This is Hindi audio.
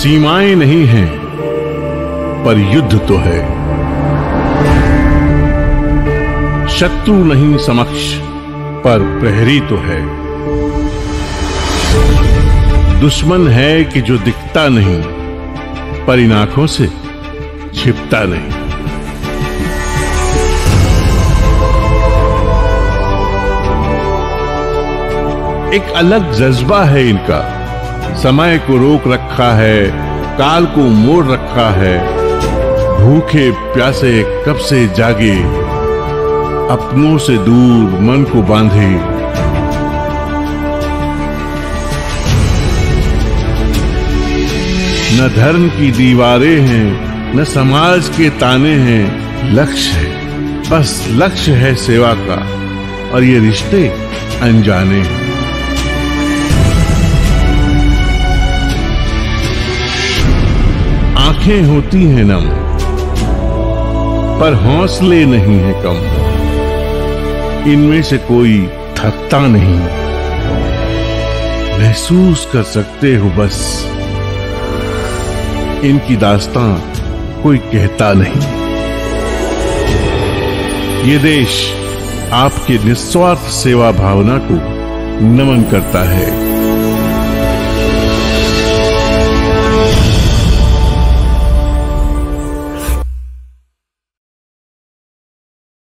सीमाएं नहीं हैं, पर युद्ध तो है। शत्रु नहीं समक्ष, पर प्रहरी तो है। दुश्मन है कि जो दिखता नहीं, पर इन आंखों से छिपता नहीं। एक अलग जज्बा है इनका, समय को रोक रखा है, काल को मोड़ रखा है। भूखे प्यासे कब से जागे, अपनों से दूर मन को बांधे। न धर्म की दीवारें हैं, न समाज के ताने हैं। लक्ष्य है, बस लक्ष्य है सेवा का, और ये रिश्ते अनजाने हैं। आंखें होती हैं नम, पर हौसले नहीं है कम। इनमें से कोई थकता नहीं, महसूस कर सकते हो बस। इनकी दास्तां कोई कहता नहीं। ये देश आपके निस्वार्थ सेवा भावना को नमन करता है।